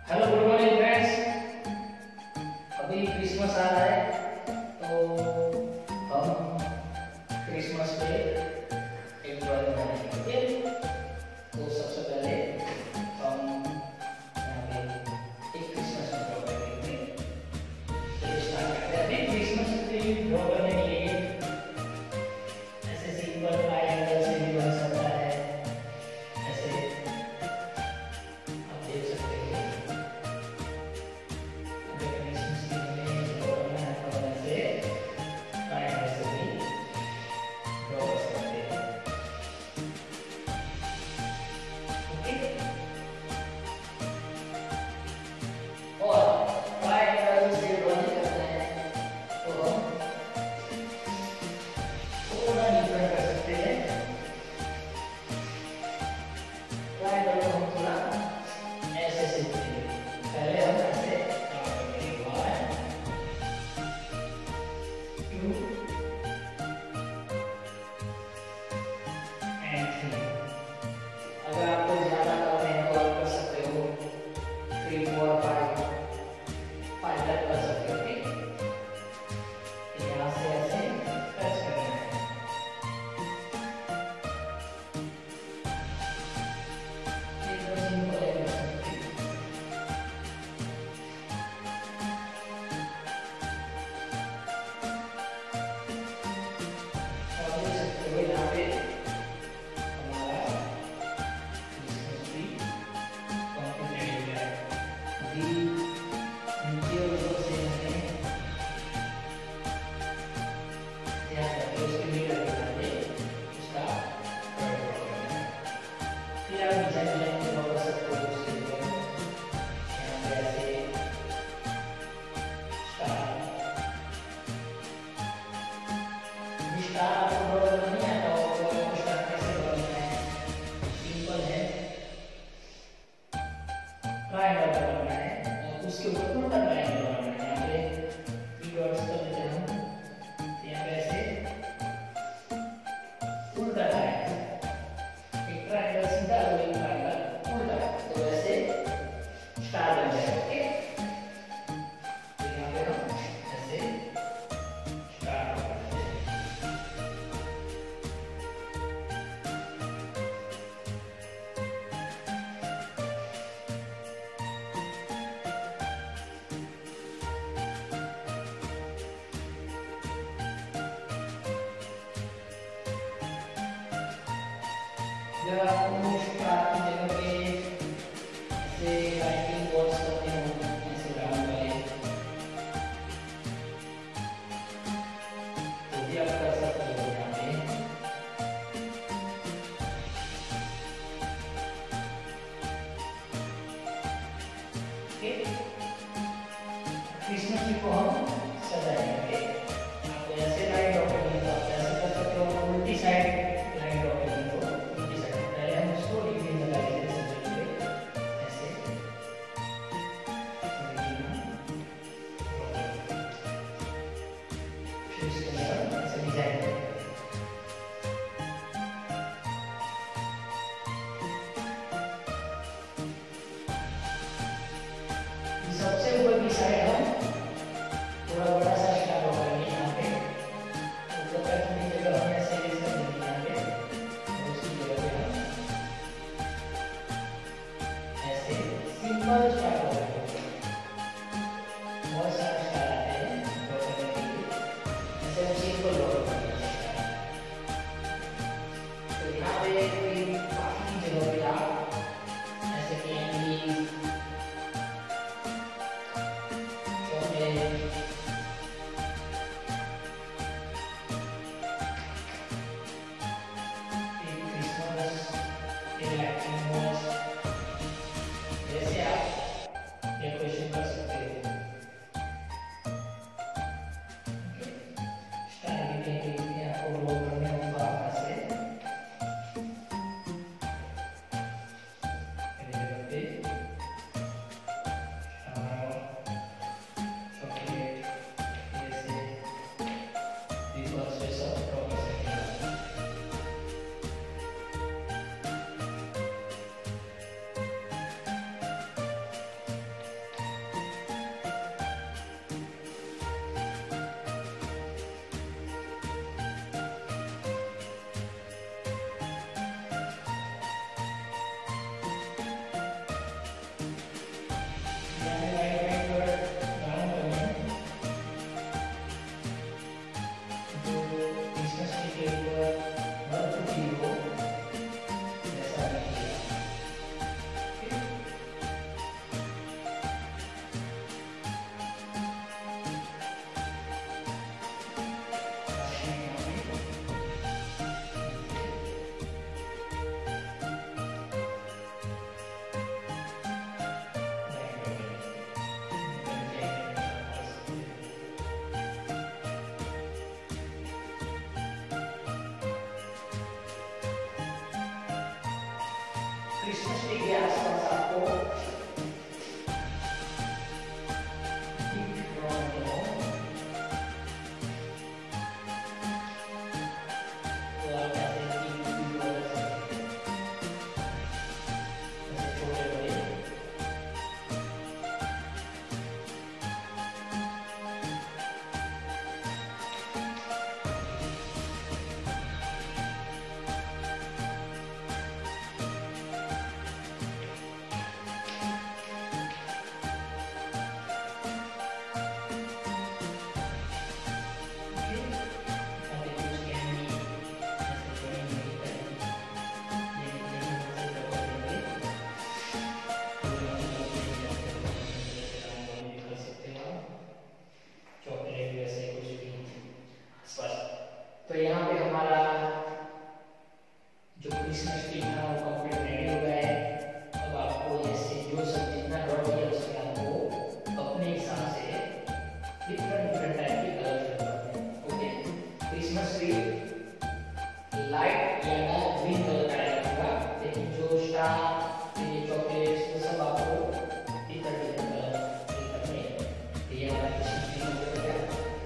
Hello good morning friends. अभी Christmas आ रहा है तो हम क्रिसमस पे एक ड्राइंग बनाएंगे। ओके, तो सबसे पहले हम यहाँ पे एक क्रिसमस में ड्रॉ करेंगे। तो स्टार्ट करते हैं। अभी क्रिसमस ट्री ड्रॉ करने के लिए ऐसे सिंपल ट्रायंगल से भी बन सकता है। ऐसे आप देख सकते हैं। अगर आपको ज्यादा काम है तो आप कर सकते हो 3 4 5 तक कर सकते हो। यहाँ से ऐसे टच करना है। एकदम सिंपल है। और देख सकते हो यहाँ पे ट्रायंगल बनाना है, उसके ऊपर उल्टा ट्रायंगल बनाना है। यहाँ पे 3 डॉट्स कर देते हैं हम। यहाँ पे ऐसे उल्टा ट्रायंगल, एक ट्रायंगल सीधा और एक ट्रायंगल उल्टा, तो ऐसे स्टार बन जाएगा। ओके, तो यहाँ पे हम ऐसे स्टार बनाते हैं। जब आपको स्टार की जगह पे ऐसे राइटिंग बॉक्स करते हो, ऐसे राउंड वाले, तो भी आप कर सकते हो। यहाँ पे क्रिसमस ट्री को हम सजाएंगे। आपको ऐसे लाइन ड्रॉ करनी है तो आप ऐसे कर सकते हो। उल्टी साइड लाइन ड्रॉ करनी है तो उल्टी साइड पहले हम उसको डिग्री में लगाएंगे। ऐसे फिर इसके बाद ऐसे डिजाइन करेंगे। सबसे ऊपर की साइड हम थोड़ा बड़ा सा स्टार ड्रॉ करेंगे। यहाँ पे ऊपर तक की जगह हम ऐसे ले सकते हैं। यहाँ पे और उसकी जगह पे हम ऐसे सिंपल स्टार ड्रॉ करेंगे। बहुत सारे स्टार आते हैं ड्रॉ करने के लिए, ऐसे हम सिंपल ड्रॉ करेंगे। तो यहाँ पे काफी जगह पे आप ऐसे कैंडीज, जैसे आप डेकोरेशन कर सकते हो। स्टार के लिए आपको ड्रॉ करने होगा से क्रिसमस ट्री के आसपास आपको तो यहाँ पे हमारा जो क्रिसमस ट्री था वो कंप्लीट रेडी हो गया है। अब आपको जैसे जो सब जितना ड्रॉ किया उसमें आपको अपने हिसाब से डिफरेंट टाइप के कलर फिल करने हैं। ओके, क्रिसमस ट्री लाइट या डार्क ग्रीन कलर का रहेगा, लेकिन जो स्टार ये चॉकलेट्स वो सब आपको डिफरेंट कलर फिल करने हैं। ये हमारा क्रिसमस ट्री हो गया।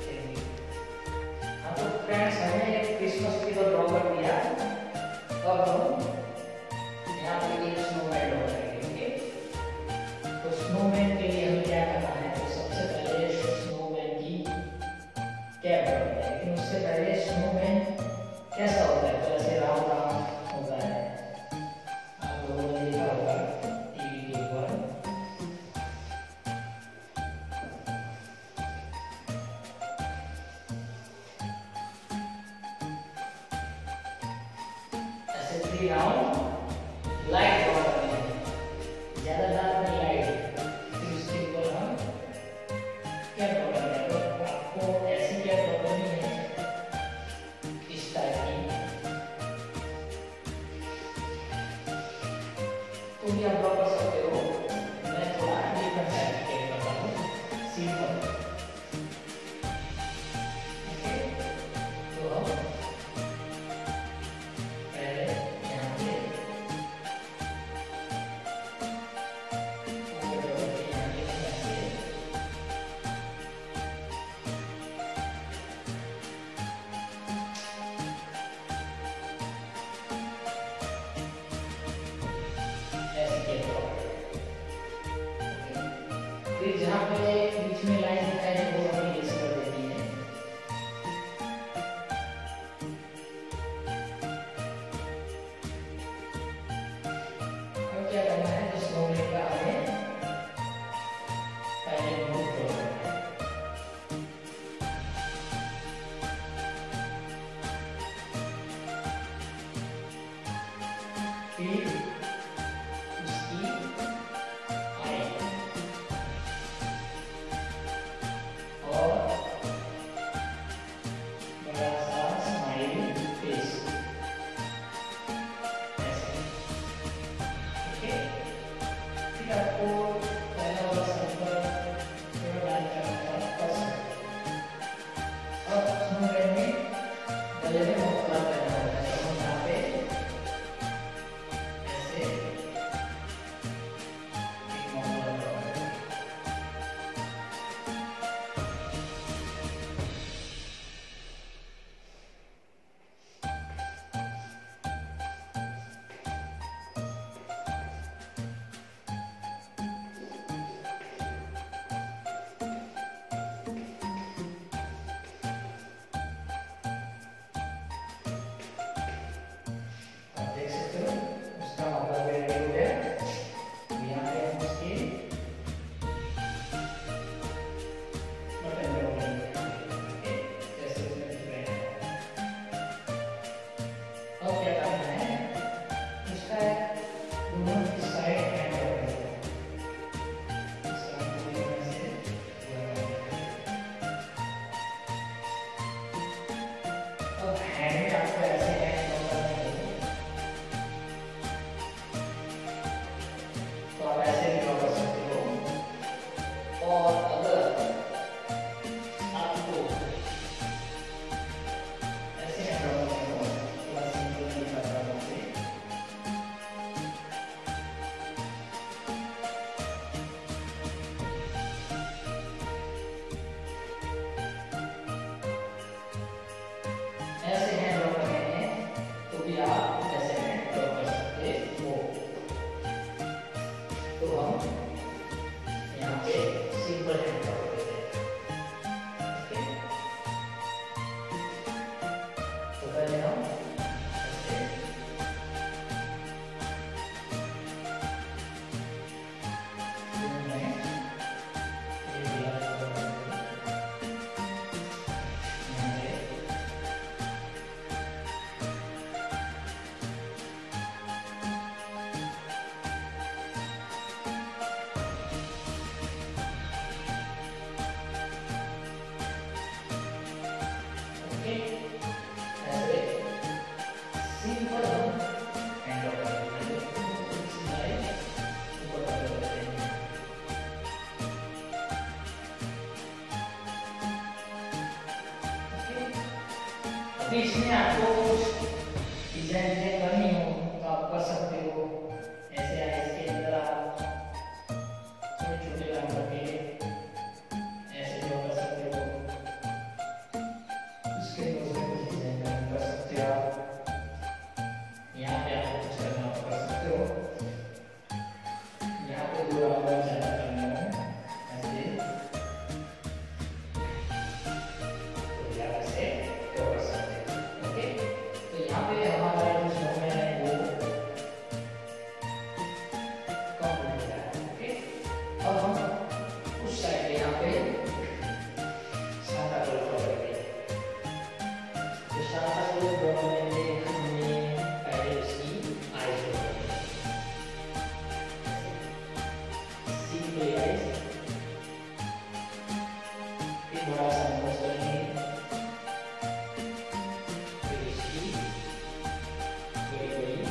हाँ तो फ्रेंड्स, हमें क्रिसमस ट्री को ड्रॉ कर दिया। अब हम यहाँ पे एक स्नोमैन ड्रॉ करेंगे। तो स्नोमैन के लिए हमें क्या करना है, तो सबसे पहले स्नोमैन की कैप बनाते हैं। लेकिन उससे पहले स्नोमैन कैसा होता है, तो ऐसे राउंड राउंड होता है। आप लोगों ने देखा होगा टीवी के ऊपर। ऐसे 3 राउंड लाइट ड्रॉ करते हैं, ज्यादा डार्क नहीं लाइट। फिर उसके ऊपर हम कैप ड्रॉ करते हैं। तो आपको ऐसी कैप ड्रॉ करनी है, इस टाइप की। तो भी आप ड्रॉ कर सकते हो। मैं थोड़ा डिफरेंट टाइप की कैप करता हूँ, सिंपल। ओके, तो हम पहले यहाँ पे फिर जहाँ पे बीच में लाइन दिखाई है वो हमें इरेज कर देनी है। अब क्या करना है, तो स्नोमैन का हमें पहले ग्रुप करना है। फिर उसकी आई और बड़ा सा स्माइल फेस, ऐसे। ओके, फिर आपको पहला वाला सर्कल थोड़ा डार्क करना है फर्स्ट। अब स्नोमैन में गले में मफलर पहना होता है, तो हम यहाँ पे ऐसे इसमें आपको डिजाइन करनी हो तो आप कर सकते हो। ऐसे इसके अंदर आप छोटे छोटे काम करके ऐसे जो कर सकते हो, उसके कुछ डिजाइन कर सकते हो आप। यहाँ पे आपको कुछ करना कर सकते हो। यहाँ पे जो आपको ज्यादा करना है ऐसे, तो यहाँ से कर सकते हो। ओके, तो यहाँ पे हमारा जो समय है वो कम हो गया है। ओके, अब हम उस साइड यहाँ पे सादा कलर करेंगे। तो सादा कलर बनाने में हमने पहले उसकी आईज बनानी है। सिंपल आईज, एक बड़ा सा नोज करेंगे, फिर इसकी बड़ी बड़ी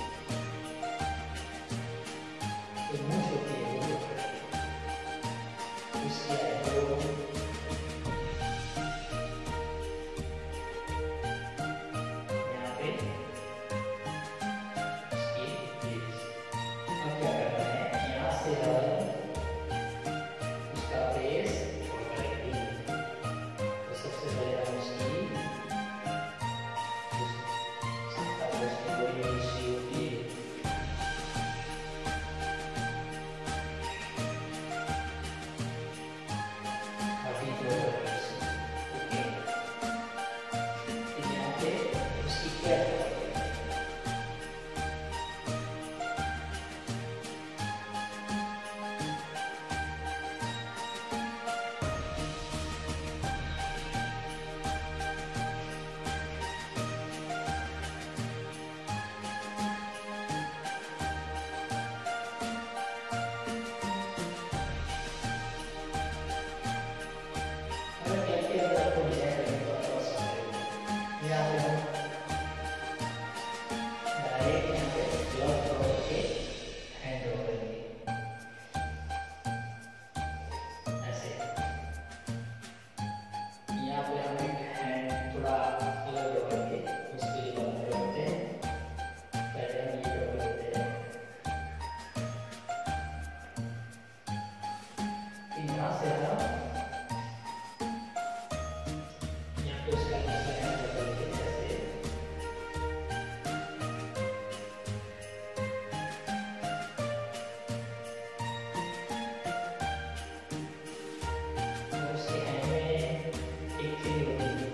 जो मूंछ होती है वो करेंगे। उसकी आईब्रो यहाँ पे, उसकी लिप्स। अब क्या करना है, यहाँ से हम उसका फेस करेंगे। तो सबसे पहले हम उसकी बड़ी बड़ी सी होती है, अभी तो ओके, यहाँ पे उसकी क्या करेंगे, अगर कहते हैं अगर आपको डिजाइन करने को कर सकते हो। यहाँ पे हम डायरेक्ट यहाँ पे ब्लॉक करके हैंड ड्रॉ करेंगे ऐसे। यहाँ पे हम एक हैंड थोड़ा अलग ड्रॉ करके उसके लिए हम ड्रॉ करते हैं। पहले हम ये ड्रॉ करते हैं, फिर यहाँ से हम यहाँ पे उसका दूसरा हैंड ड्रॉ करेंगे ऐसे। और उसके हैंड में एक चीज होती है,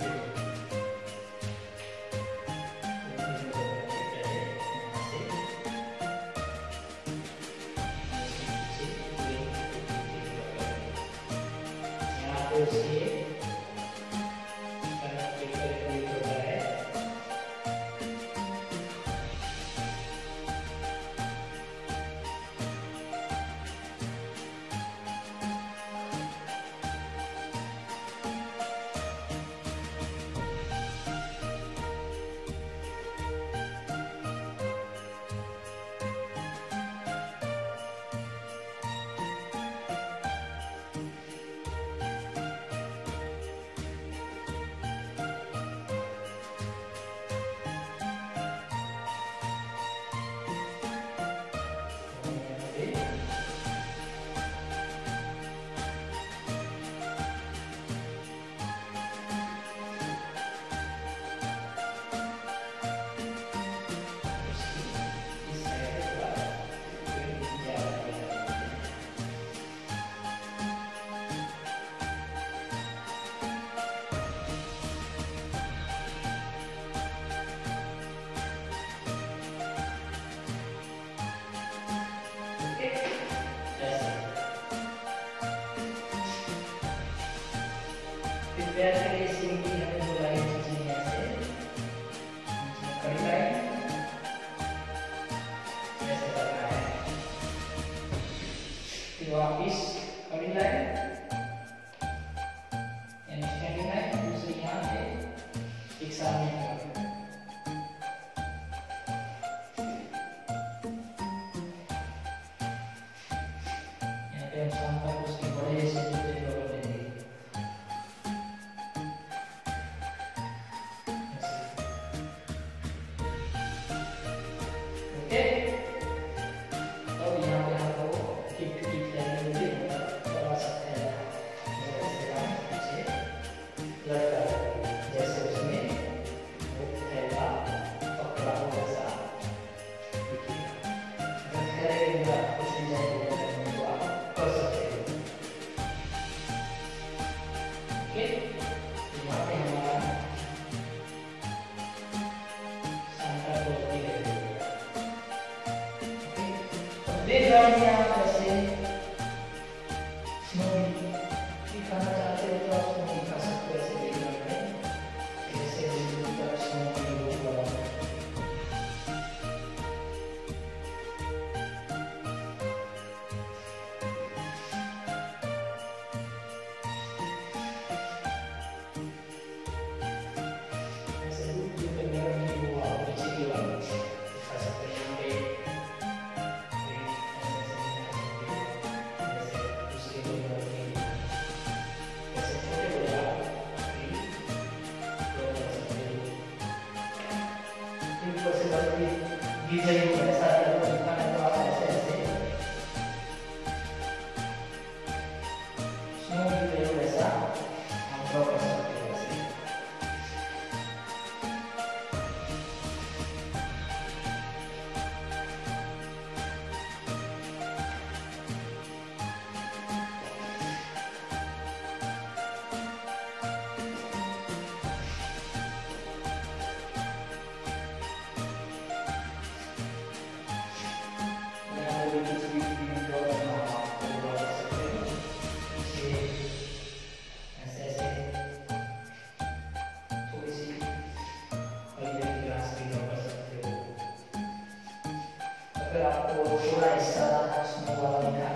यहाँ पे उसके होता है। प्यार के लिए सिंपली हमें दो लाइन खींचनी है ऐसे, खड़ी लाइन ऐसे करना है, फिर वापिस खड़ी लाइन यानी स्टैंडिंग लाइन, दूसरी यहाँ पे एक सामने यहाँ पे हम शाम तक उसके बड़े से बैकग्राउंड में आप ऐसे स्नो दिखाना चाहते हो तो आप स्नो दिखा सकते हो ऐसे बैकग्राउंड में, जैसे स्नो डिजाइन ऐसा दिखाना तो आप ऐसे ऐसे स्नो डिजाइन ऐसा आप ड्रॉ कर सकते हो ऐसे। अगर आपको थोड़ा हिस्सा स्नो वाला